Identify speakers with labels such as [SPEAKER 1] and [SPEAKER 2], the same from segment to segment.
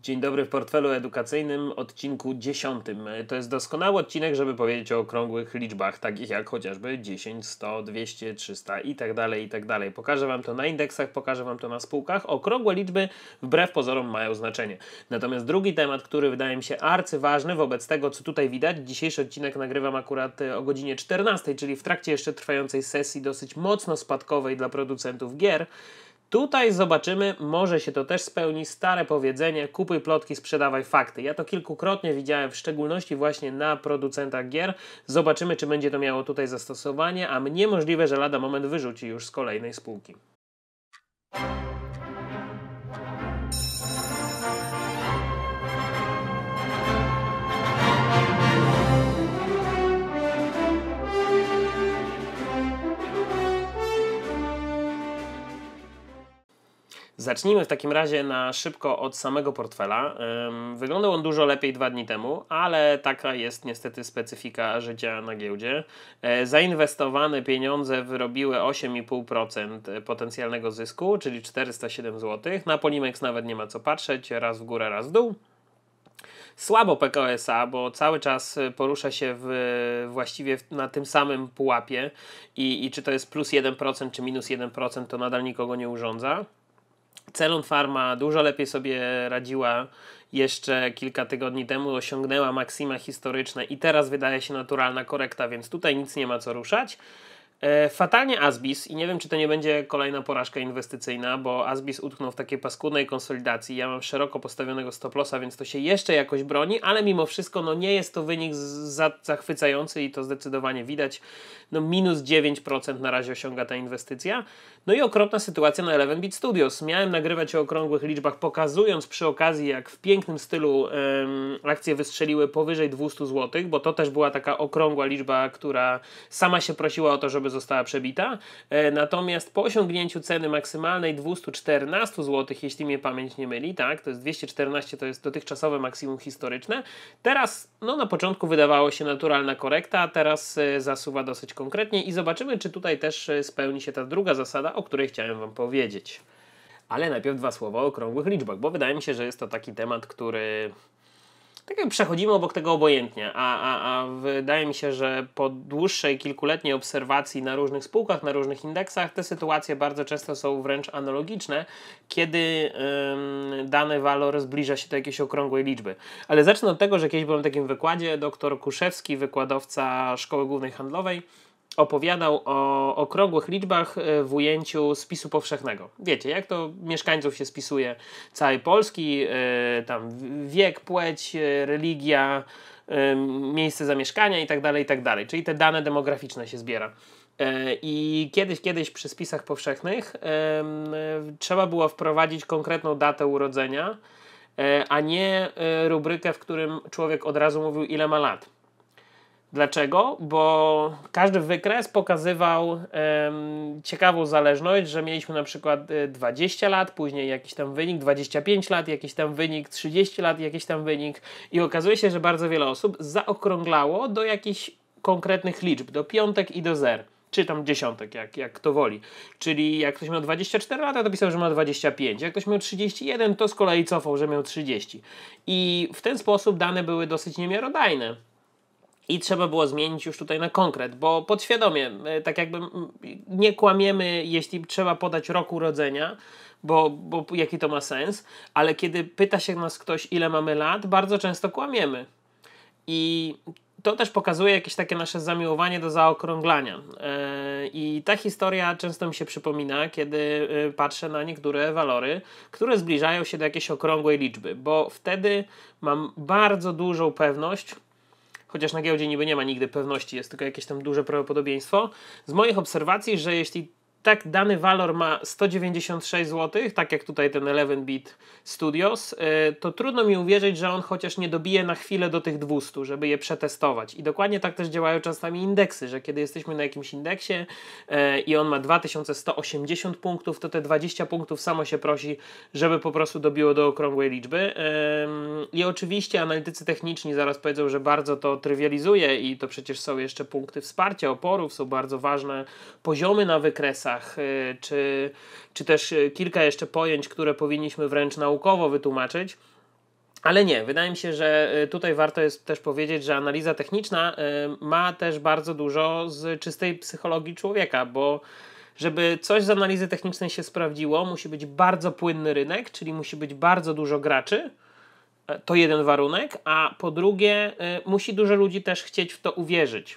[SPEAKER 1] Dzień dobry w portfelu edukacyjnym, odcinku 10. To jest doskonały odcinek, żeby powiedzieć o okrągłych liczbach, takich jak chociażby 10, 100, 200, 300 i tak dalej, i tak dalej. Pokażę Wam to na indeksach, pokażę Wam to na spółkach. Okrągłe liczby wbrew pozorom mają znaczenie. Natomiast drugi temat, który wydaje mi się arcyważny wobec tego, co tutaj widać, dzisiejszy odcinek nagrywam akurat o godzinie 14, czyli w trakcie jeszcze trwającej sesji dosyć mocno spadkowej dla producentów gier. Tutaj zobaczymy, może się to też spełni, stare powiedzenie: kupuj plotki, sprzedawaj fakty. Ja to kilkukrotnie widziałem, w szczególności właśnie na producentach gier. Zobaczymy, czy będzie to miało tutaj zastosowanie, a mnie możliwe, że lada moment wyrzuci już z kolejnej spółki. Zacznijmy w takim razie na szybko od samego portfela. Wyglądał on dużo lepiej 2 dni temu, ale taka jest niestety specyfika życia na giełdzie. Zainwestowane pieniądze wyrobiły 8,5% potencjalnego zysku, czyli 407 zł. Na Polimex nawet nie ma co patrzeć, raz w górę, raz w dół. Słabo PKO SA, bo cały czas porusza się właściwie na tym samym pułapie i czy to jest plus 1% czy minus 1%, to nadal nikogo nie urządza. Celon Pharma dużo lepiej sobie radziła jeszcze kilka tygodni temu, osiągnęła maksima historyczne i teraz wydaje się naturalna korekta, więc tutaj nic nie ma co ruszać. Fatalnie Asbis i nie wiem, czy to nie będzie kolejna porażka inwestycyjna, bo Asbis utknął w takiej paskudnej konsolidacji. Ja mam szeroko postawionego stop lossa, więc to się jeszcze jakoś broni, ale mimo wszystko nie jest to wynik zachwycający i to zdecydowanie widać. Minus 9% na razie osiąga ta inwestycja. No i okropna sytuacja na 11-bit Studios. Miałem nagrywać o okrągłych liczbach, pokazując przy okazji, jak w pięknym stylu akcje wystrzeliły powyżej 200 zł, bo to też była taka okrągła liczba, która sama się prosiła o to, żeby została przebita. Natomiast po osiągnięciu ceny maksymalnej 214 zł, jeśli mnie pamięć nie myli, tak, to jest 214, to jest dotychczasowe maksimum historyczne. Teraz, na początku wydawało się naturalna korekta, a teraz zasuwa dosyć konkretnie i zobaczymy, czy tutaj też spełni się ta druga zasada, o której chciałem Wam powiedzieć. Ale najpierw 2 słowa o okrągłych liczbach, bo wydaje mi się, że jest to taki temat, który tak jak przechodzimy obok tego obojętnie, a wydaje mi się, że po dłuższej, kilkuletniej obserwacji na różnych spółkach, na różnych indeksach, te sytuacje bardzo często są wręcz analogiczne, kiedy dany walor zbliża się do jakiejś okrągłej liczby. Ale zacznę od tego, że kiedyś byłem w takim wykładzie, dr Kuszewski, wykładowca Szkoły Głównej Handlowej, opowiadał o okrągłych liczbach w ujęciu spisu powszechnego. Wiecie, jak to mieszkańców się spisuje całej Polski, tam wiek, płeć, religia, miejsce zamieszkania i tak dalej, czyli te dane demograficzne się zbiera. I kiedyś przy spisach powszechnych trzeba było wprowadzić konkretną datę urodzenia, a nie rubrykę, w którym człowiek od razu mówił, ile ma lat. Dlaczego? Bo każdy wykres pokazywał ciekawą zależność, że mieliśmy na przykład 20 lat, później jakiś tam wynik, 25 lat, jakiś tam wynik, 30 lat, jakiś tam wynik i okazuje się, że bardzo wiele osób zaokrąglało do jakichś konkretnych liczb, do piątek i do zer. Czy tam dziesiątek, jak kto woli. Czyli jak ktoś miał 24 lata, to pisał, że ma 25. Jak ktoś miał 31, to z kolei cofał, że miał 30. I w ten sposób dane były dosyć niemiarodajne. I trzeba było zmienić już tutaj na konkret, bo podświadomie, tak jakby nie kłamiemy, jeśli trzeba podać rok urodzenia, bo jaki to ma sens, ale kiedy pyta się nas ktoś, ile mamy lat, bardzo często kłamiemy. I to też pokazuje jakieś takie nasze zamiłowanie do zaokrąglania. I ta historia często mi się przypomina, kiedy patrzę na niektóre walory, które zbliżają się do jakiejś okrągłej liczby, bo wtedy mam bardzo dużą pewność, chociaż na giełdzie niby nie ma nigdy pewności, jest tylko jakieś tam duże prawdopodobieństwo, z moich obserwacji, że jeśli tak dany walor ma 196 zł, tak jak tutaj ten 11-bit Studios, to trudno mi uwierzyć, że on chociaż nie dobije na chwilę do tych 200, żeby je przetestować. I dokładnie tak też działają czasami indeksy, że kiedy jesteśmy na jakimś indeksie i on ma 2180 punktów, to te 20 punktów samo się prosi, żeby po prostu dobiło do okrągłej liczby. I oczywiście analitycy techniczni zaraz powiedzą, że bardzo to trywializuje i to przecież są jeszcze punkty wsparcia, oporów, są bardzo ważne poziomy na wykresach, czy też kilka jeszcze pojęć, które powinniśmy wręcz naukowo wytłumaczyć. Ale nie, wydaje mi się, że tutaj warto jest też powiedzieć, że analiza techniczna ma też bardzo dużo z czystej psychologii człowieka, bo żeby coś z analizy technicznej się sprawdziło, musi być bardzo płynny rynek, czyli musi być bardzo dużo graczy. To jeden warunek, a po drugie musi dużo ludzi też chcieć w to uwierzyć.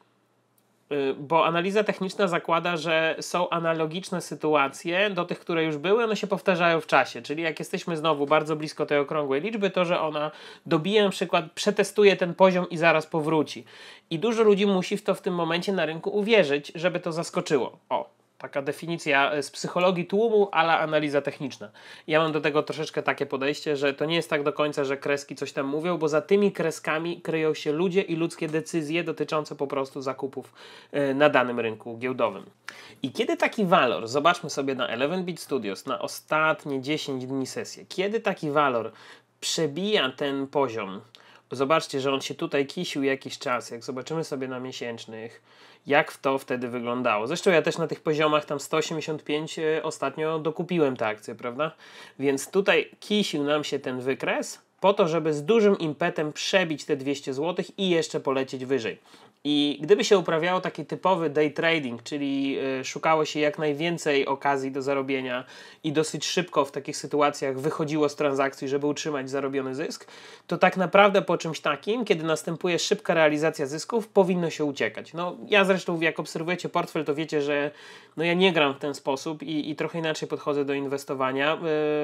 [SPEAKER 1] Bo analiza techniczna zakłada, że są analogiczne sytuacje do tych, które już były, one się powtarzają w czasie, czyli jak jesteśmy znowu bardzo blisko tej okrągłej liczby, to że ona dobije na przykład, przetestuje ten poziom i zaraz powróci. I dużo ludzi musi w to w tym momencie na rynku uwierzyć, żeby to zaskoczyło. Taka definicja z psychologii tłumu, ale analiza techniczna. Ja mam do tego troszeczkę takie podejście, że to nie jest tak do końca, że kreski coś tam mówią, bo za tymi kreskami kryją się ludzie i ludzkie decyzje dotyczące po prostu zakupów na danym rynku giełdowym. I kiedy taki walor, zobaczmy sobie na 11-bit Studios, na ostatnie 10 dni sesji, kiedy taki walor przebija ten poziom, zobaczcie, że on się tutaj kisił jakiś czas, jak zobaczymy sobie na miesięcznych, jak to wtedy wyglądało. Zresztą ja też na tych poziomach tam 185 ostatnio dokupiłem te akcje, prawda? Więc tutaj kisił nam się ten wykres po to, żeby z dużym impetem przebić te 200 zł i jeszcze polecieć wyżej. I gdyby się uprawiało taki typowy day trading, czyli szukało się jak najwięcej okazji do zarobienia i dosyć szybko w takich sytuacjach wychodziło z transakcji, żeby utrzymać zarobiony zysk, to tak naprawdę po czymś takim, kiedy następuje szybka realizacja zysków, powinno się uciekać. No, ja zresztą, jak obserwujecie portfel, to wiecie, że ja nie gram w ten sposób i trochę inaczej podchodzę do inwestowania.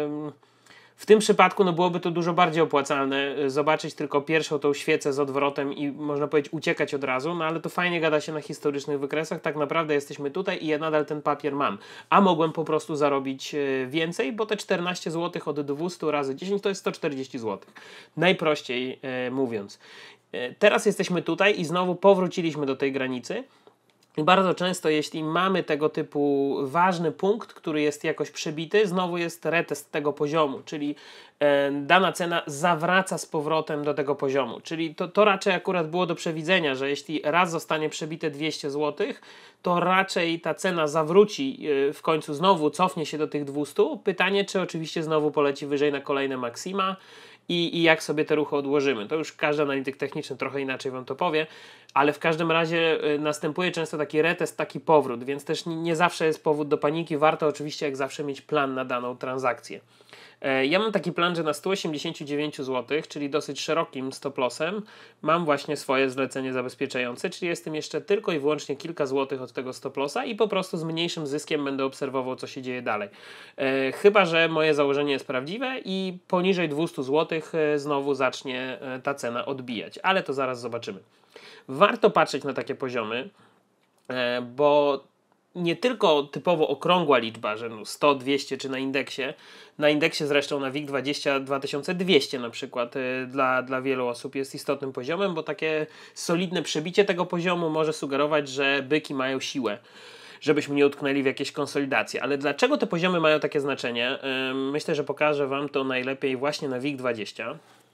[SPEAKER 1] W tym przypadku byłoby to dużo bardziej opłacalne zobaczyć tylko pierwszą tą świecę z odwrotem i można powiedzieć uciekać od razu, ale to fajnie gada się na historycznych wykresach, tak naprawdę jesteśmy tutaj i ja nadal ten papier mam, a mogłem po prostu zarobić więcej, bo te 14 zł od 200 razy 10 to jest 140 zł, najprościej mówiąc. Teraz jesteśmy tutaj i znowu powróciliśmy do tej granicy. I bardzo często, jeśli mamy tego typu ważny punkt, który jest jakoś przebity, znowu jest retest tego poziomu, czyli dana cena zawraca z powrotem do tego poziomu. Czyli to raczej akurat było do przewidzenia, że jeśli raz zostanie przebite 200 zł, to raczej ta cena zawróci w końcu znowu, cofnie się do tych 200. Pytanie, czy oczywiście znowu poleci wyżej na kolejne maksima i jak sobie te ruchy odłożymy. To już każdy analityk techniczny trochę inaczej Wam to powie, ale w każdym razie następuje często taki retest, taki powrót, więc też nie zawsze jest powód do paniki. Warto oczywiście jak zawsze mieć plan na daną transakcję. Ja mam taki plan, że na 189 zł, czyli dosyć szerokim stop lossem, mam właśnie swoje zlecenie zabezpieczające, czyli jestem jeszcze tylko i wyłącznie kilka złotych od tego stop lossa i po prostu z mniejszym zyskiem będę obserwował, co się dzieje dalej. Chyba że moje założenie jest prawdziwe i poniżej 200 zł znowu zacznie ta cena odbijać, ale to zaraz zobaczymy. Warto patrzeć na takie poziomy, bo nie tylko typowo okrągła liczba, że 100, 200 czy na indeksie zresztą na WIG20 2200 na przykład dla wielu osób jest istotnym poziomem, bo takie solidne przebicie tego poziomu może sugerować, że byki mają siłę, żebyśmy nie utknęli w jakieś konsolidacje. Ale dlaczego te poziomy mają takie znaczenie? Myślę, że pokażę Wam to najlepiej właśnie na WIG20.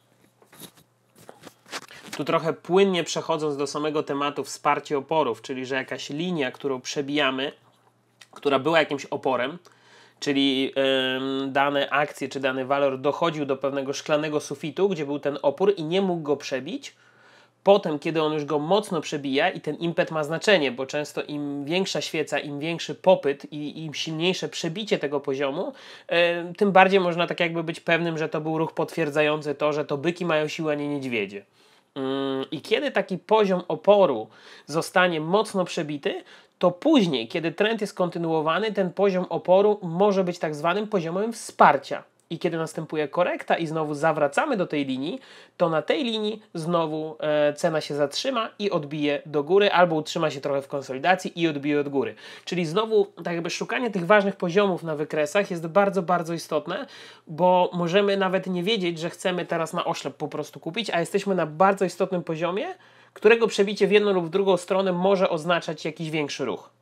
[SPEAKER 1] Tu trochę płynnie przechodząc do samego tematu wsparcie oporów, czyli że jakaś linia, którą przebijamy, która była jakimś oporem, czyli dane akcje czy dany walor dochodził do pewnego szklanego sufitu, gdzie był ten opór i nie mógł go przebić. Potem, kiedy on już go mocno przebija i ten impet ma znaczenie, bo często im większa świeca, im większy popyt i im silniejsze przebicie tego poziomu, tym bardziej można tak jakby być pewnym, że to był ruch potwierdzający to, że to byki mają siłę, a nie niedźwiedzie. I kiedy taki poziom oporu zostanie mocno przebity, to później, kiedy trend jest kontynuowany, ten poziom oporu może być tak zwanym poziomem wsparcia. I kiedy następuje korekta i znowu zawracamy do tej linii, to na tej linii znowu cena się zatrzyma i odbije do góry, albo utrzyma się trochę w konsolidacji i odbije od góry. Czyli znowu tak jakby szukanie tych ważnych poziomów na wykresach jest bardzo, bardzo istotne, bo możemy nawet nie wiedzieć, że chcemy teraz na oślep po prostu kupić, a jesteśmy na bardzo istotnym poziomie, którego przebicie w jedną lub w drugą stronę może oznaczać jakiś większy ruch.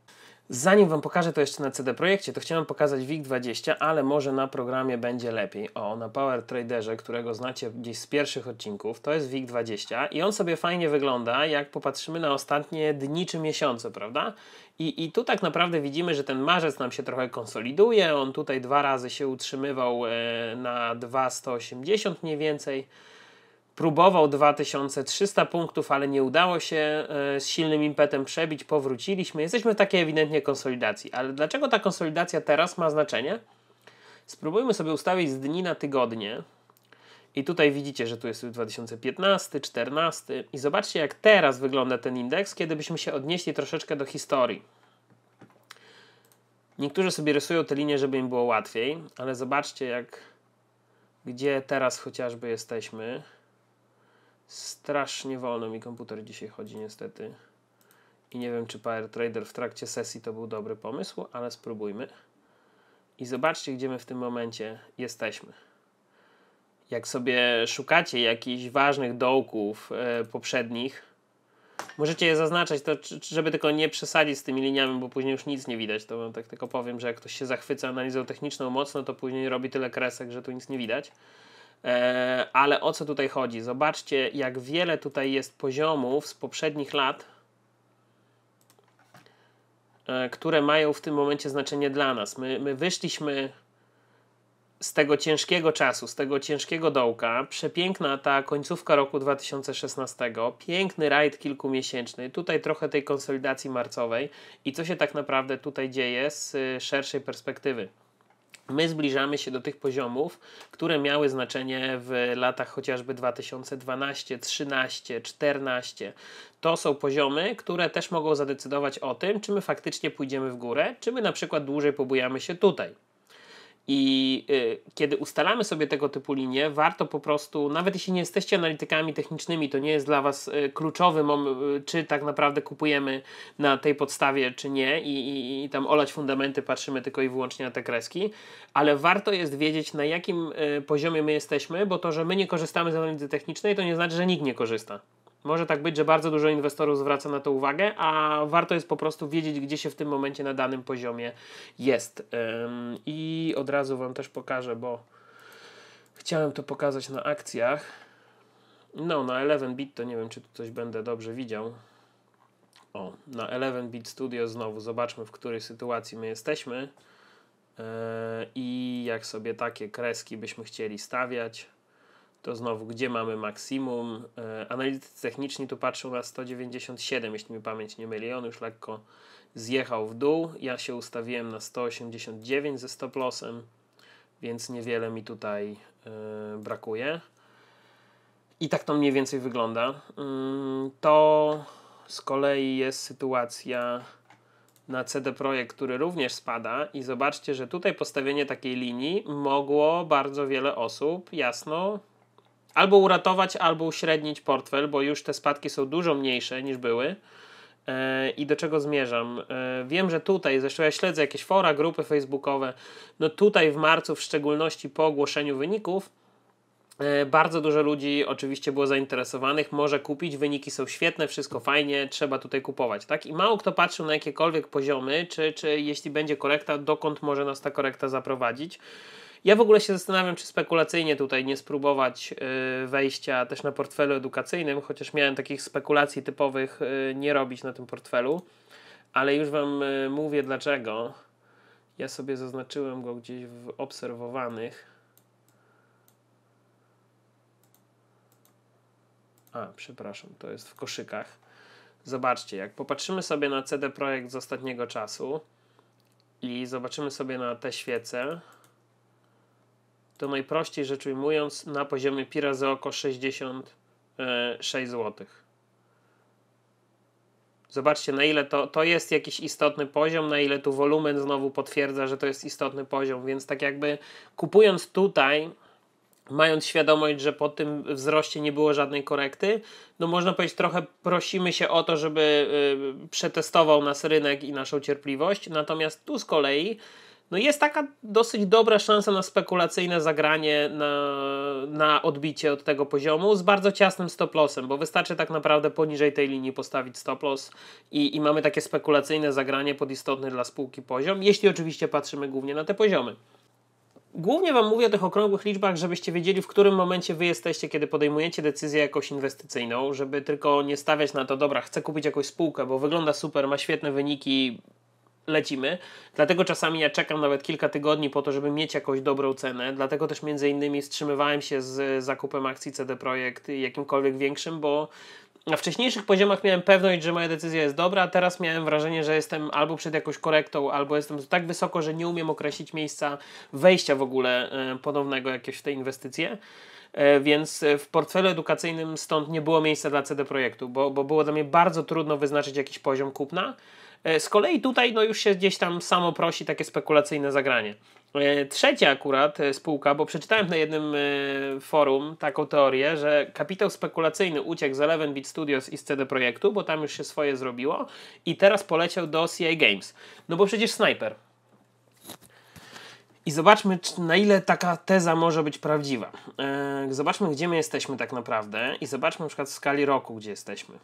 [SPEAKER 1] Zanim Wam pokażę to jeszcze na CD Projekcie, to chciałem pokazać WIG20, ale może na programie będzie lepiej. O, na Power Traderze, którego znacie gdzieś z pierwszych odcinków, to jest WIG20 i on sobie fajnie wygląda, jak popatrzymy na ostatnie dni czy miesiące, prawda? I tu tak naprawdę widzimy, że ten marzec nam się trochę konsoliduje, on tutaj 2 razy się utrzymywał na 2,180 mniej więcej. Próbował 2300 punktów, ale nie udało się z silnym impetem przebić, powróciliśmy. Jesteśmy w takiej ewidentnie konsolidacji. Ale dlaczego ta konsolidacja teraz ma znaczenie? Spróbujmy sobie ustawić z dni na tygodnie. I tutaj widzicie, że tu jest 2015, 2014 i zobaczcie, jak teraz wygląda ten indeks, kiedy byśmy się odnieśli troszeczkę do historii. Niektórzy sobie rysują te linie, żeby im było łatwiej, ale zobaczcie, gdzie teraz chociażby jesteśmy. Strasznie wolno mi komputer dzisiaj chodzi niestety. I nie wiem, czy Power Trader w trakcie sesji to był dobry pomysł, ale spróbujmy. I zobaczcie, gdzie my w tym momencie jesteśmy. Jak sobie szukacie jakichś ważnych dołków poprzednich, możecie je zaznaczać, to, żeby tylko nie przesadzić z tymi liniami, bo później już nic nie widać. To tak tylko powiem, że jak ktoś się zachwyca analizą techniczną mocno, to później robi tyle kresek, że tu nic nie widać. Ale o co tutaj chodzi? Zobaczcie, jak wiele tutaj jest poziomów z poprzednich lat, które mają w tym momencie znaczenie dla nas. My wyszliśmy z tego ciężkiego czasu, z tego ciężkiego dołka. Przepiękna ta końcówka roku 2016, piękny rajd kilkumiesięczny, tutaj trochę tej konsolidacji marcowej. I co się tak naprawdę tutaj dzieje z szerszej perspektywy? My zbliżamy się do tych poziomów, które miały znaczenie w latach chociażby 2012, 13, 14. To są poziomy, które też mogą zadecydować o tym, czy my faktycznie pójdziemy w górę, czy my na przykład dłużej pobujamy się tutaj. I kiedy ustalamy sobie tego typu linie, warto po prostu, nawet jeśli nie jesteście analitykami technicznymi, to nie jest dla Was kluczowy czy tak naprawdę kupujemy na tej podstawie, czy nie i tam olać fundamenty, patrzymy tylko i wyłącznie na te kreski, ale warto jest wiedzieć, na jakim poziomie my jesteśmy, bo to, że my nie korzystamy z analizy technicznej, to nie znaczy, że nikt nie korzysta. Może tak być, że bardzo dużo inwestorów zwraca na to uwagę, a warto jest po prostu wiedzieć, gdzie się w tym momencie na danym poziomie jest. I od razu Wam też pokażę, bo chciałem to pokazać na akcjach. No, na 11bit to nie wiem, czy tu coś będę dobrze widział. O, na 11bit Studio znowu zobaczmy, w której sytuacji my jesteśmy. I jak sobie takie kreski byśmy chcieli stawiać, to znowu, gdzie mamy maksimum. Analitycy techniczni tu patrzą na 197, jeśli mi pamięć nie myli. On już lekko zjechał w dół. Ja się ustawiłem na 189 ze stop lossem, więc niewiele mi tutaj brakuje. I tak to mniej więcej wygląda. To z kolei jest sytuacja na CD Projekt, który również spada i zobaczcie, że tutaj postawienie takiej linii mogło bardzo wiele osób jasno albo uratować, albo uśrednić portfel, bo już te spadki są dużo mniejsze niż były. I do czego zmierzam? Wiem, że tutaj, zresztą ja śledzę jakieś fora, grupy facebookowe, no tutaj w marcu, w szczególności po ogłoszeniu wyników, bardzo dużo ludzi oczywiście było zainteresowanych, może kupić, wyniki są świetne, wszystko fajnie, trzeba tutaj kupować, tak? I mało kto patrzył na jakiekolwiek poziomy, czy jeśli będzie korekta, dokąd może nas ta korekta zaprowadzić. Ja w ogóle się zastanawiam, czy spekulacyjnie tutaj nie spróbować wejścia też na portfelu edukacyjnym, chociaż miałem takich spekulacji typowych nie robić na tym portfelu, ale już Wam mówię dlaczego. Ja sobie zaznaczyłem go gdzieś w obserwowanych. Przepraszam, to jest w koszykach. Zobaczcie, jak popatrzymy sobie na CD Projekt z ostatniego czasu i zobaczymy sobie na te świece, to najprościej rzecz ujmując na poziomie pi razy oko 66 zł. Zobaczcie, na ile to jest jakiś istotny poziom, na ile tu wolumen znowu potwierdza, że to jest istotny poziom, więc tak jakby kupując tutaj, mając świadomość, że po tym wzroście nie było żadnej korekty, no można powiedzieć, trochę prosimy się o to, żeby przetestował nas rynek i naszą cierpliwość, natomiast tu z kolei no jest taka dosyć dobra szansa na spekulacyjne zagranie, na odbicie od tego poziomu z bardzo ciasnym stop lossem, bo wystarczy tak naprawdę poniżej tej linii postawić stop loss i mamy takie spekulacyjne zagranie pod istotny dla spółki poziom, jeśli oczywiście patrzymy głównie na te poziomy. Głównie Wam mówię o tych okrągłych liczbach, żebyście wiedzieli, w którym momencie Wy jesteście, kiedy podejmujecie decyzję jakąś inwestycyjną, żeby tylko nie stawiać na to, dobra, chcę kupić jakąś spółkę, bo wygląda super, ma świetne wyniki, lecimy. Dlatego czasami ja czekam nawet kilka tygodni po to, żeby mieć jakąś dobrą cenę. Dlatego też między innymi wstrzymywałem się z zakupem akcji CD Projekt jakimkolwiek większym, bo na wcześniejszych poziomach miałem pewność, że moja decyzja jest dobra, a teraz miałem wrażenie, że jestem albo przed jakąś korektą, albo jestem tak wysoko, że nie umiem określić miejsca wejścia w ogóle ponownego jakieś w te inwestycje. Więc w portfelu edukacyjnym stąd nie było miejsca dla CD Projektu, bo było dla mnie bardzo trudno wyznaczyć jakiś poziom kupna. Z kolei tutaj no już się gdzieś tam samo prosi takie spekulacyjne zagranie. Trzecia akurat spółka, bo przeczytałem na jednym forum taką teorię, że kapitał spekulacyjny uciekł z 11-bit Studios i z CD Projektu, bo tam już się swoje zrobiło i teraz poleciał do CI Games. No bo przecież Sniper. I zobaczmy, na ile taka teza może być prawdziwa. Zobaczmy, gdzie my jesteśmy tak naprawdę i zobaczmy na przykład w skali roku, gdzie jesteśmy.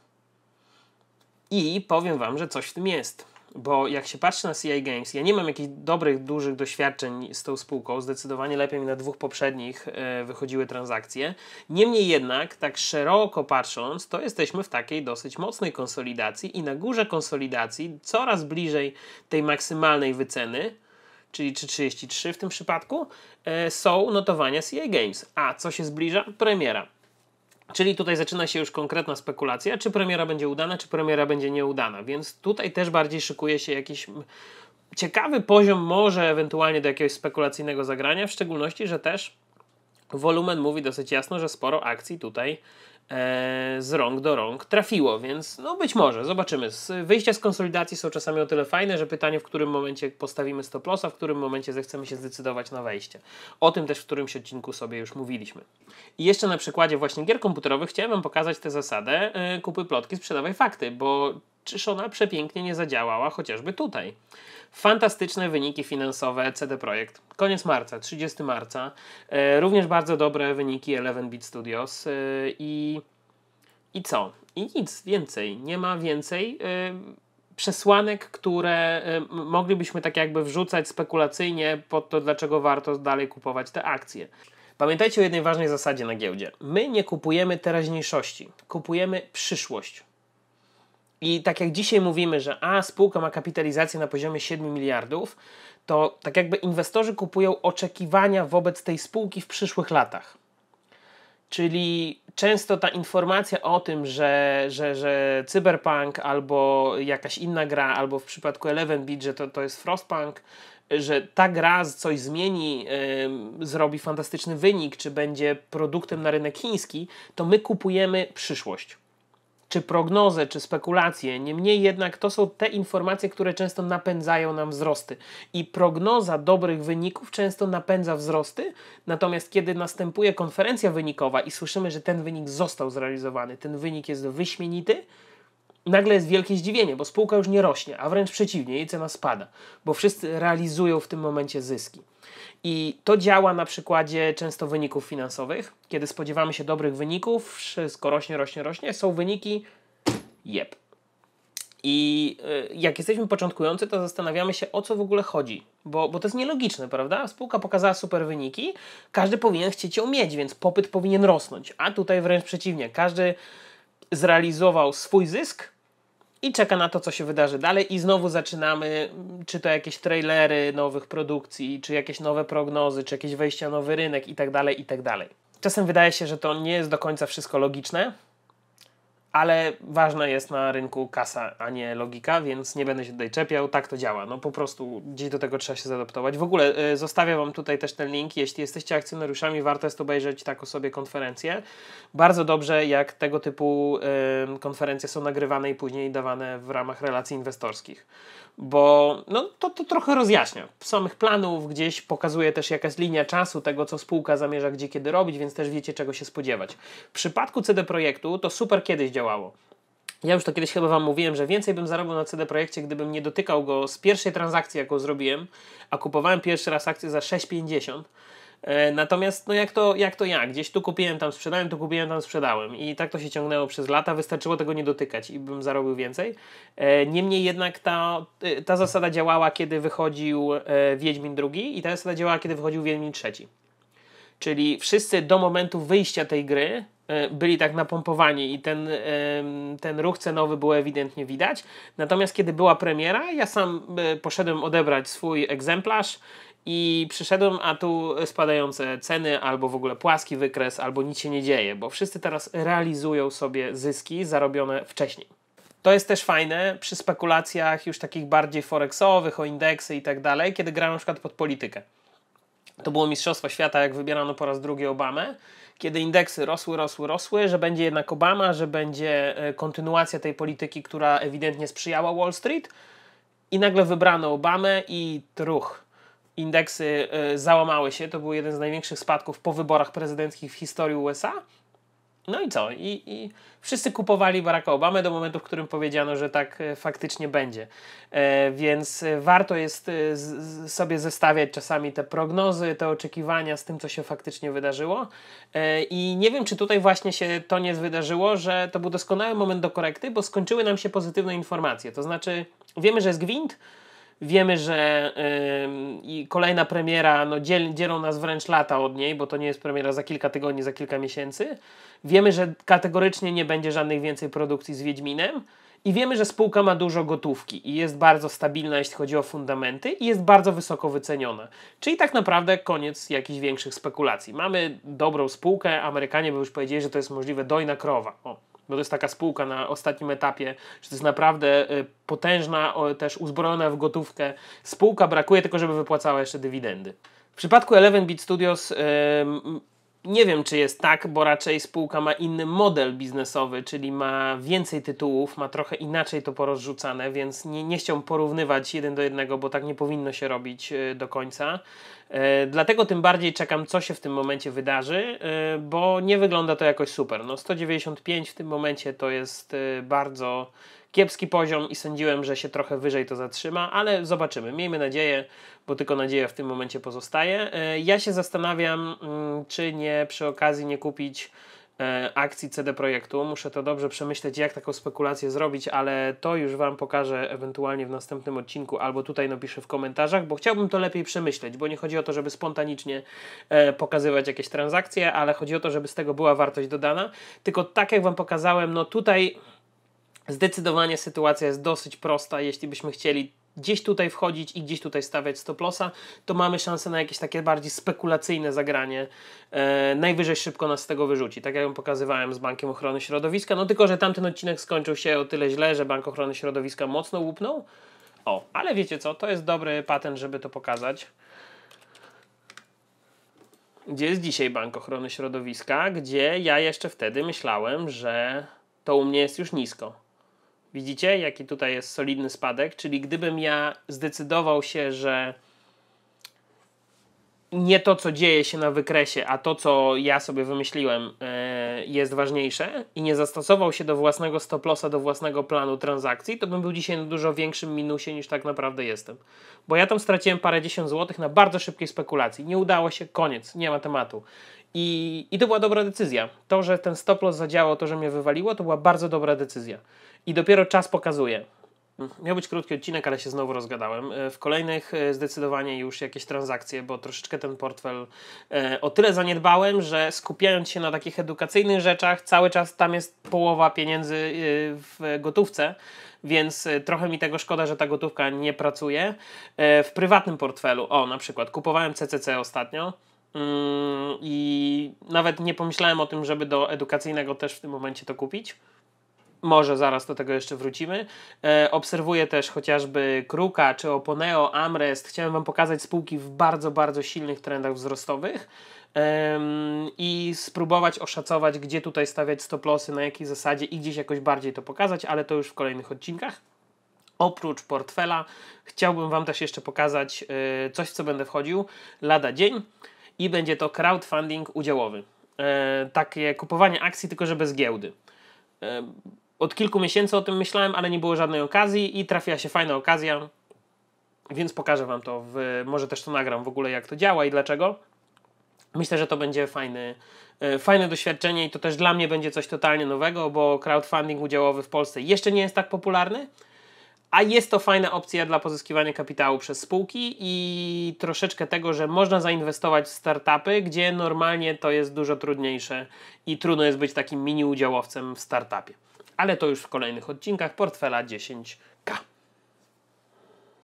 [SPEAKER 1] I powiem Wam, że coś w tym jest. Bo jak się patrzy na CI Games, ja nie mam jakichś dobrych, dużych doświadczeń z tą spółką. Zdecydowanie lepiej mi na dwóch poprzednich wychodziły transakcje. Niemniej jednak, tak szeroko patrząc, to jesteśmy w takiej dosyć mocnej konsolidacji i na górze konsolidacji, coraz bliżej tej maksymalnej wyceny, czyli 3,33 w tym przypadku, są notowania CI Games. A co się zbliża? Premiera. Czyli tutaj zaczyna się już konkretna spekulacja, czy premiera będzie udana, czy premiera będzie nieudana. Więc tutaj też bardziej szykuje się jakiś ciekawy poziom, może ewentualnie do jakiegoś spekulacyjnego zagrania, w szczególności, że też wolumen mówi dosyć jasno, że sporo akcji tutaj z rąk do rąk trafiło, więc no być może, zobaczymy. Wyjścia z konsolidacji są czasami o tyle fajne, że pytanie, w którym momencie postawimy stop lossa, w którym momencie zechcemy się zdecydować na wejście. O tym też w którymś odcinku sobie już mówiliśmy. I jeszcze na przykładzie właśnie gier komputerowych chciałem Wam pokazać tę zasadę kupuj plotki, sprzedawaj fakty, bo czyż ona przepięknie nie zadziałała chociażby tutaj. Fantastyczne wyniki finansowe CD Projekt. Koniec marca, 30 marca. Również bardzo dobre wyniki 11-bit Studios. I co? I nic więcej. Nie ma więcej przesłanek, które moglibyśmy tak jakby wrzucać spekulacyjnie pod to, dlaczego warto dalej kupować te akcje. Pamiętajcie o jednej ważnej zasadzie na giełdzie. My nie kupujemy teraźniejszości. Kupujemy przyszłość. I tak jak dzisiaj mówimy, że spółka ma kapitalizację na poziomie 7 miliardów, to tak jakby inwestorzy kupują oczekiwania wobec tej spółki w przyszłych latach. Czyli często ta informacja o tym, że Cyberpunk albo jakaś inna gra, albo w przypadku 11-bit, że to jest Frostpunk, że ta gra coś zmieni, zrobi fantastyczny wynik, czy będzie produktem na rynek chiński, to my kupujemy przyszłość. Czy prognozę, czy spekulacje. Niemniej jednak to są te informacje, które często napędzają nam wzrosty. I prognoza dobrych wyników często napędza wzrosty, natomiast kiedy następuje konferencja wynikowa i słyszymy, że ten wynik został zrealizowany, ten wynik jest wyśmienity, nagle jest wielkie zdziwienie, bo spółka już nie rośnie, a wręcz przeciwnie, jej cena spada, bo wszyscy realizują w tym momencie zyski. I to działa na przykładzie często wyników finansowych. Kiedy spodziewamy się dobrych wyników, wszystko rośnie, są wyniki, I jak jesteśmy początkujący, to zastanawiamy się, o co w ogóle chodzi. Bo to jest nielogiczne, prawda? Spółka pokazała super wyniki, każdy powinien chcieć ją mieć, więc popyt powinien rosnąć. A tutaj wręcz przeciwnie, każdy zrealizował swój zysk i czeka na to, co się wydarzy dalej i znowu zaczynamy, czy to jakieś trailery nowych produkcji, czy jakieś nowe prognozy, czy jakieś wejścia na nowy rynek i tak dalej. Czasem wydaje się, że to nie jest do końca wszystko logiczne, ale ważna jest na rynku kasa, a nie logika, więc nie będę się tutaj czepiał, tak to działa. No po prostu gdzieś do tego trzeba się zaadaptować. W ogóle zostawię Wam tutaj też ten link, jeśli jesteście akcjonariuszami, warto jest obejrzeć taką sobie konferencję. Bardzo dobrze, jak tego typu konferencje są nagrywane i później dawane w ramach relacji inwestorskich. Bo no, to trochę rozjaśnia. Samych planów gdzieś pokazuje też jakaś linia czasu tego, co spółka zamierza gdzie kiedy robić, więc też wiecie, czego się spodziewać. W przypadku CD Projektu to super kiedyś działało. Ja już to kiedyś chyba wam mówiłem, że więcej bym zarobił na CD Projekcie, gdybym nie dotykał go z pierwszej transakcji, jaką zrobiłem, a kupowałem pierwszy raz akcję za 6,50. Natomiast no jak to ja, gdzieś tu kupiłem, tam sprzedałem, tu kupiłem, tam sprzedałem i tak to się ciągnęło przez lata, wystarczyło tego nie dotykać i bym zarobił więcej. Niemniej jednak ta zasada działała, kiedy wychodził Wiedźmin II i ta zasada działała, kiedy wychodził Wiedźmin III. Czyli wszyscy do momentu wyjścia tej gry byli tak napompowani i ten ruch cenowy było ewidentnie widać. Natomiast kiedy była premiera, ja sam poszedłem odebrać swój egzemplarz i przyszedłem, a tu spadające ceny, albo w ogóle płaski wykres, albo nic się nie dzieje, bo wszyscy teraz realizują sobie zyski zarobione wcześniej. To jest też fajne przy spekulacjach już takich bardziej forexowych, o indeksy i tak dalej, kiedy grają na przykład pod politykę. To było Mistrzostwo Świata, jak wybierano po raz drugi Obamę, kiedy indeksy rosły, że będzie jednak Obama, że będzie kontynuacja tej polityki, która ewidentnie sprzyjała Wall Street i nagle wybrano Obamę i truch. Indeksy załamały się, to był jeden z największych spadków po wyborach prezydenckich w historii USA. No i co? I wszyscy kupowali Baracka Obamę do momentu, w którym powiedziano, że tak faktycznie będzie. Więc warto jest sobie zestawiać czasami te prognozy, te oczekiwania z tym, co się faktycznie wydarzyło. I nie wiem, czy tutaj właśnie się to nie wydarzyło, że to był doskonały moment do korekty, bo skończyły nam się pozytywne informacje. To znaczy, wiemy, że jest gwint, wiemy, że i kolejna premiera, no dzielą nas wręcz lata od niej, bo to nie jest premiera za kilka tygodni, za kilka miesięcy. Wiemy, że kategorycznie nie będzie żadnych więcej produkcji z Wiedźminem i wiemy, że spółka ma dużo gotówki i jest bardzo stabilna, jeśli chodzi o fundamenty i jest bardzo wysoko wyceniona. Czyli tak naprawdę koniec jakichś większych spekulacji. Mamy dobrą spółkę, Amerykanie by już powiedzieli, że to jest możliwe dojna krowa. Bo to jest taka spółka na ostatnim etapie, że to jest naprawdę potężna, też uzbrojona w gotówkę spółka, brakuje tylko, żeby wypłacała jeszcze dywidendy. W przypadku 11-Bit Studios nie wiem, czy jest tak, bo raczej spółka ma inny model biznesowy, czyli ma więcej tytułów, ma trochę inaczej to porozrzucane, więc nie chciałbym porównywać 1 do 1, bo tak nie powinno się robić do końca. Dlatego tym bardziej czekam, co się w tym momencie wydarzy, bo nie wygląda to jakoś super. No 195 w tym momencie to jest bardzo kiepski poziom i sądziłem, że się trochę wyżej to zatrzyma, ale zobaczymy. Miejmy nadzieję, bo tylko nadzieja w tym momencie pozostaje. Ja się zastanawiam, czy nie przy okazji nie kupić akcji CD Projektu. Muszę to dobrze przemyśleć, jak taką spekulację zrobić, ale to już wam pokażę ewentualnie w następnym odcinku, albo tutaj napiszę w komentarzach, bo chciałbym to lepiej przemyśleć, bo nie chodzi o to, żeby spontanicznie pokazywać jakieś transakcje, ale chodzi o to, żeby z tego była wartość dodana. Tylko tak jak wam pokazałem, no tutaj zdecydowanie sytuacja jest dosyć prosta. Jeśli byśmy chcieli gdzieś tutaj wchodzić i gdzieś tutaj stawiać stop lossa, to mamy szansę na jakieś takie bardziej spekulacyjne zagranie. Najwyżej szybko nas z tego wyrzuci. Tak jak ją pokazywałem z Bankiem Ochrony Środowiska. No tylko, że tamten odcinek skończył się o tyle źle, że Bank Ochrony Środowiska mocno łupnął. Ale wiecie co? To jest dobry patent, żeby to pokazać. Gdzie jest dzisiaj Bank Ochrony Środowiska? Gdzie ja jeszcze wtedy myślałem, że to u mnie jest już nisko. Widzicie, jaki tutaj jest solidny spadek? Czyli gdybym ja zdecydował się, że nie to, co dzieje się na wykresie, a to, co ja sobie wymyśliłem, jest ważniejsze i nie zastosował się do własnego stop lossa, do własnego planu transakcji, to bym był dzisiaj na dużo większym minusie, niż tak naprawdę jestem. Bo ja tam straciłem parędziesiąt złotych na bardzo szybkiej spekulacji. Nie udało się, koniec, nie ma tematu. I to była dobra decyzja. To, że ten stop loss zadziałał, to, że mnie wywaliło, to była bardzo dobra decyzja. I dopiero czas pokazuje. Miał być krótki odcinek, ale się znowu rozgadałem. W kolejnych zdecydowanie już jakieś transakcje, bo troszeczkę ten portfel o tyle zaniedbałem, że skupiając się na takich edukacyjnych rzeczach, cały czas tam jest połowa pieniędzy w gotówce, więc trochę mi tego szkoda, że ta gotówka nie pracuje. W prywatnym portfelu, na przykład kupowałem CCC ostatnio, i nawet nie pomyślałem o tym, żeby do edukacyjnego też w tym momencie to kupić. Może zaraz do tego jeszcze wrócimy. Obserwuję też chociażby Kruka czy Oponeo, Amrest. Chciałem wam pokazać spółki w bardzo, bardzo silnych trendach wzrostowych i spróbować oszacować, gdzie tutaj stawiać stop lossy, na jakiej zasadzie i gdzieś jakoś bardziej to pokazać, ale to już w kolejnych odcinkach. Oprócz portfela chciałbym wam też jeszcze pokazać coś, w co będę wchodził lada dzień i będzie to crowdfunding udziałowy. Takie kupowanie akcji, tylko że bez giełdy. Od kilku miesięcy o tym myślałem, ale nie było żadnej okazji i trafiła się fajna okazja, więc pokażę Wam to, może też to nagram w ogóle, jak to działa i dlaczego. Myślę, że to będzie fajne doświadczenie i to też dla mnie będzie coś totalnie nowego, bo crowdfunding udziałowy w Polsce jeszcze nie jest tak popularny, a jest to fajna opcja dla pozyskiwania kapitału przez spółki i troszeczkę tego, że można zainwestować w startupy, gdzie normalnie to jest dużo trudniejsze i trudno jest być takim mini udziałowcem w startupie. Ale to już w kolejnych odcinkach Portfela 10